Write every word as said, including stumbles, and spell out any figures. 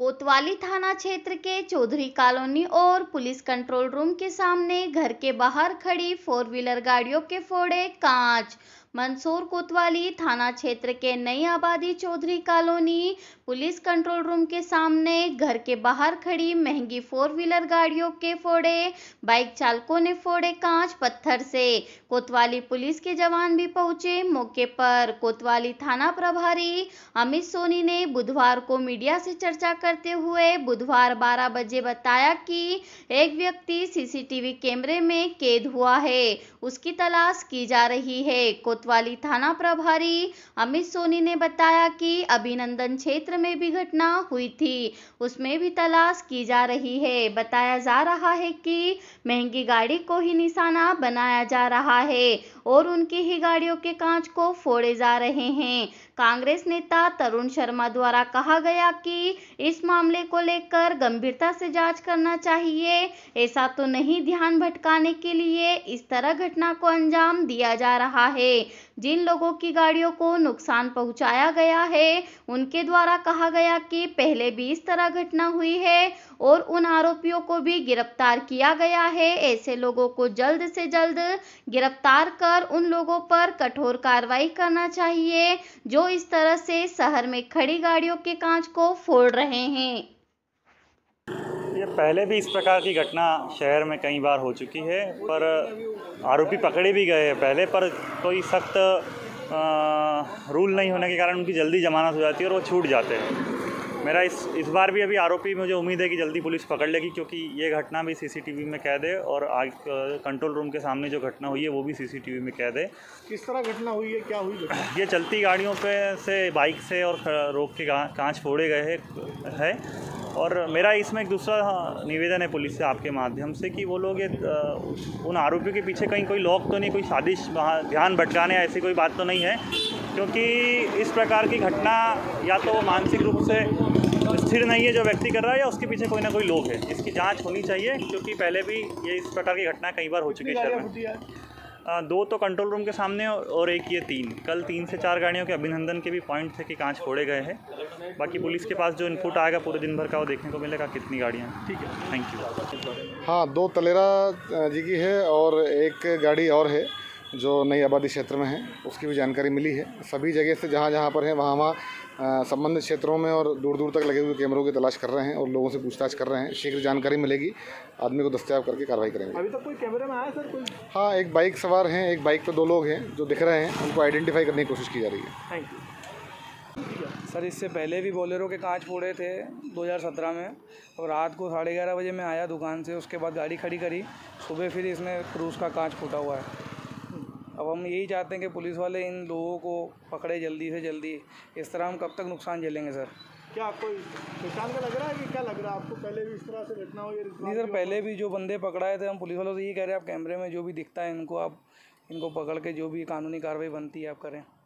कोतवाली थाना क्षेत्र के चौधरी कॉलोनी और पुलिस कंट्रोल रूम के सामने घर के बाहर खड़ी फोर व्हीलर गाड़ियों के फोड़े कांच। मंदसौर कोतवाली थाना क्षेत्र के नई आबादी Chaudhary colony police control room के सामने घर के बाहर खड़ी महंगी फोर व्हीलर गाड़ियों के फोड़े, बाइक चालकों ने फोड़े कांच पत्थर से। कोतवाली पुलिस के जवान भी पहुंचे मौके पर। कोतवाली थाना प्रभारी अमित सोनी ने बुधवार को मीडिया से चर्चा करते हुए बुधवार बारह बजे बताया कि एक व्यक्ति सीसीटीवी कैमरे में कैद हुआ है, उसकी तलाश की जा रही है। कोतवाली थाना प्रभारी अमित सोनी ने बताया कि अभिनंदन क्षेत्र में भी घटना हुई थी, उसमें भी तलाश की जा रही है। बताया जा रहा है कि महंगी गाड़ी को ही निशाना बनाया जा रहा है और उनकी ही गाड़ियों के कांच को फोड़े जा रहे हैं। कांग्रेस नेता तरुण शर्मा द्वारा कहा गया कि इस मामले को लेकर गंभीरता से जांच करना चाहिए, ऐसा तो नहीं ध्यान भटकाने के लिए इस तरह घटना को अंजाम दिया जा रहा है। जिन लोगों की गाड़ियों को नुकसान पहुंचाया गया है उनके द्वारा कहा गया कि पहले भी इस तरह घटना हुई है और उन आरोपियों को भी गिरफ्तार किया गया है। ऐसे लोगों को जल्द से जल्द गिरफ्तार कर उन लोगों पर कठोर कार्रवाई करना चाहिए जो इस तरह से शहर में खड़ी गाड़ियों के कांच को फोड़ रहे हैं। ये पहले भी इस प्रकार की घटना शहर में कई बार हो चुकी है, पर आरोपी पकड़े भी गए हैं पहले, पर कोई सख्त रूल नहीं होने के कारण उनकी जल्दी जमानत हो जाती है और वो छूट जाते हैं। मेरा इस इस बार भी अभी आरोपी मुझे उम्मीद है कि जल्दी पुलिस पकड़ लेगी, क्योंकि ये घटना भी सीसीटीवी में कैद है और आज कंट्रोल रूम के सामने जो घटना हुई है वो भी सीसीटीवी में कैद है। किस तरह घटना हुई है, क्या हुई घटना? ये चलती गाड़ियों पे से बाइक से और रोक के कांच फोड़े गए हैं है। और मेरा इसमें एक दूसरा निवेदन है पुलिस से आपके माध्यम से कि वो लोग ये उन आरोपियों के पीछे कहीं कोई लोग तो नहीं, कोई साजिश ध्यान भटकाने ऐसी कोई बात तो नहीं है, क्योंकि इस प्रकार की घटना या तो मानसिक रूप से स्थिर नहीं है जो व्यक्ति कर रहा है, या उसके पीछे कोई ना कोई लोग है। इसकी जांच होनी चाहिए, क्योंकि पहले भी ये इस प्रकार की घटना कई बार हो चुकी है शहर में। दो तो कंट्रोल रूम के सामने और एक ये तीन कल तीन से चार गाड़ियों के अभिनंदन के भी पॉइंट थे कि कांच फोड़े गए हैं। बाकी पुलिस के पास जो इनपुट आएगा पूरे दिन भर का वो देखने को मिलेगा कितनी गाड़ियाँ। ठीक है, थैंक यू। हाँ, दो तलेरा जी की है और एक गाड़ी और है जो नई आबादी क्षेत्र में है, उसकी भी जानकारी मिली है। सभी जगह से जहाँ जहाँ पर है वहाँ वहाँ संबंधित क्षेत्रों में और दूर दूर तक लगे हुए कैमरों की तलाश कर रहे हैं और लोगों से पूछताछ कर रहे हैं। शीघ्र जानकारी मिलेगी, आदमी को दस्तयाब करके कार्रवाई करेंगे। अभी तक कोई कैमरे में आया सर कोई? हाँ, एक बाइक सवार हैं, एक बाइक पर दो लोग हैं जो दिख रहे हैं, उनको आइडेंटिफाई करने की कोशिश की जा रही है। Thank you. सर, इससे पहले भी बोलेरो के कांच फोड़े थे दो हज़ार सत्रह में, और रात को साढ़े ग्यारह बजे मैं आया दुकान से, उसके बाद गाड़ी खड़ी करी, सुबह फिर इसमें क्रूज़ का कांच फूटा हुआ है। अब हम यही चाहते हैं कि पुलिस वाले इन लोगों को पकड़े जल्दी से जल्दी, इस तरह हम कब तक नुकसान झेलेंगे सर? क्या आपको पहचान का लग रहा है कि क्या लग रहा है आपको? पहले भी इस तरह से घटना हुई? नहीं सर, पहले भी जो बंदे पकड़ाए थे हम पुलिस वालों से यही कह रहे हैं, आप कैमरे में जो भी दिखता है इनको आप इनको पकड़ के जो भी कानूनी कार्रवाई बनती है आप करें।